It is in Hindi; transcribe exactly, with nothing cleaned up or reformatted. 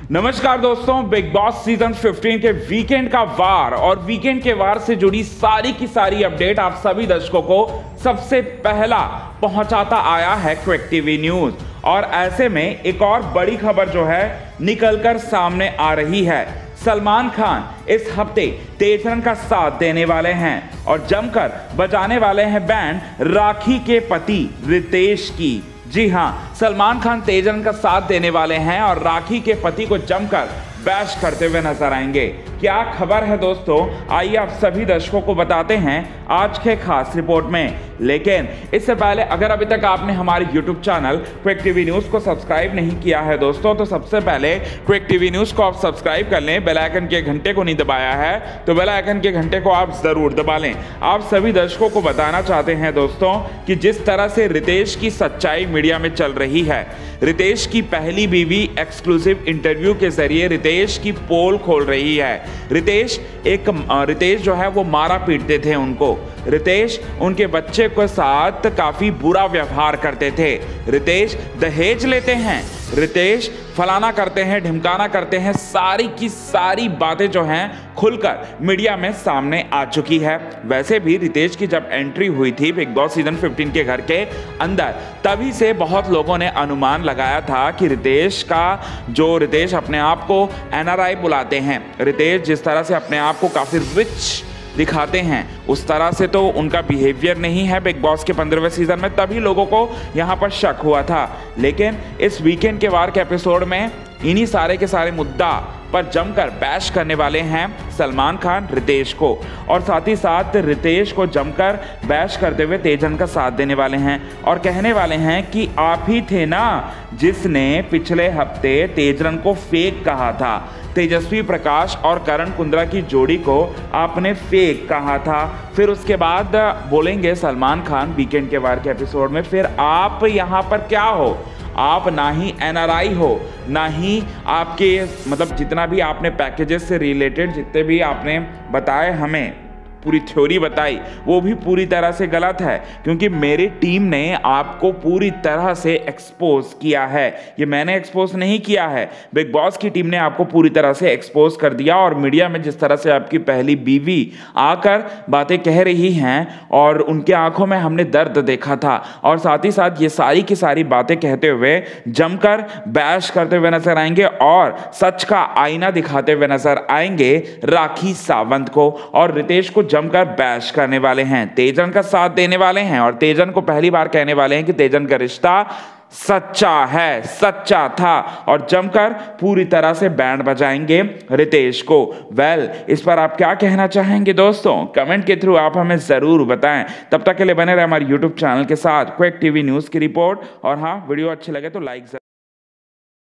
नमस्कार दोस्तों, बिग बॉस सीजन पंद्रह के वीकेंड का वार और वीकेंड के वार से जुड़ी सारी की सारी अपडेट आप सभी दर्शकों को सबसे पहला पहुंचाता आया है क्विक टीवी न्यूज। और ऐसे में एक और बड़ी खबर जो है निकलकर सामने आ रही है। सलमान खान इस हफ्ते तेजरन का साथ देने वाले हैं और जमकर बजाने वाले हैं बैंड राखी के पति रितेश की। जी हाँ, सलमान खान तेजरन का साथ देने वाले हैं और राखी के पति को जमकर बैश करते हुए नजर आएंगे। क्या खबर है दोस्तों, आइए आप सभी दर्शकों को बताते हैं आज के खास रिपोर्ट में। लेकिन इससे पहले अगर अभी तक आपने हमारे YouTube channel quick TV news को सब्सक्राइब नहीं किया है दोस्तों, तो सबसे पहले क्विक टीवी न्यूज को आप सब्सक्राइब कर लें। बेल आइकन के घंटे को नहीं दबाया है तो बेल आइकन के घंटे को आप जरूर दबा लें। आप सभी दर्शकों को बताना चाहते हैं दोस्तों कि जिस तरह से रितेश की सच्चाई मीडिया में चल रही है, रितेश की पहली बीवी एक्सक्लूसिव इंटरव्यू के जरिए रितेश की पोल खोल रही है। रितेश एक रितेश जो है वो मारा पीटते थे उनको। रितेश उनके बच्चे के साथ काफी बुरा व्यवहार करते थे। रितेश दहेज लेते हैं, रितेश फलाना करते हैं, ढिमकाना करते हैं। सारी की सारी बातें जो हैं खुलकर मीडिया में सामने आ चुकी है। वैसे भी रितेश की जब एंट्री हुई थी बिग बॉस सीजन पंद्रह के घर के अंदर, तभी से बहुत लोगों ने अनुमान लगाया था कि रितेश का जो रितेश अपने आप को एन आर आई बुलाते हैं, रितेश जिस तरह से अपने आप को काफ़ी रिच दिखाते हैं उस तरह से तो उनका बिहेवियर नहीं है बिग बॉस के पंद्रहवें सीजन में। तभी लोगों को यहाँ पर शक हुआ था। लेकिन इस वीकेंड के वार के एपिसोड में इन्हीं सारे के सारे मुद्दा पर जमकर बैश करने वाले हैं सलमान खान रितेश को, और साथ ही साथ रितेश को जमकर बैश करते हुए तेजन का साथ देने वाले हैं और कहने वाले हैं कि आप ही थे ना जिसने पिछले हफ्ते तेजन को फेक कहा था। तेजस्वी प्रकाश और करण कुंद्रा की जोड़ी को आपने फेक कहा था। फिर उसके बाद बोलेंगे सलमान खान वीकेंड के वार के एपिसोड में, फिर आप यहाँ पर क्या हो? आप ना ही एन आर आई हो, ना ही आपके मतलब जितना भी आपने पैकेजेस से रिलेटेड जितने भी आपने बताए, हमें पूरी थ्योरी बताई, वो भी पूरी तरह से गलत है। क्योंकि मेरी टीम ने आपको पूरी तरह से एक्सपोज किया है। ये मैंने एक्सपोज नहीं किया है, बिग बॉस की टीम ने आपको पूरी तरह से एक्सपोज कर दिया। और मीडिया में जिस तरह से आपकी पहली बीवी आकर बातें कह रही हैं और उनके आंखों में हमने दर्द देखा था, और साथ ही साथ ये सारी की सारी बातें कहते हुए जमकर बैश करते हुए नजर आएंगे और सच का आईना दिखाते हुए नजर आएंगे राखी सावंत को, और रितेश को जमकर बैश करने वाले हैं। तेजन का साथ देने वाले हैं और तेजन को पहली बार कहने वाले हैं कि तेजन का रिश्ता सच्चा है, सच्चा था, और जमकर पूरी तरह से बैंड बजाएंगे रितेश को। वेल well, इस पर आप क्या कहना चाहेंगे दोस्तों? कमेंट के थ्रू आप हमें जरूर बताएं। तब तक के लिए बने रहे हमारे यूट्यूब चैनल के साथ क्विक टीवी न्यूज की रिपोर्ट। और हाँ, वीडियो अच्छी लगे तो लाइक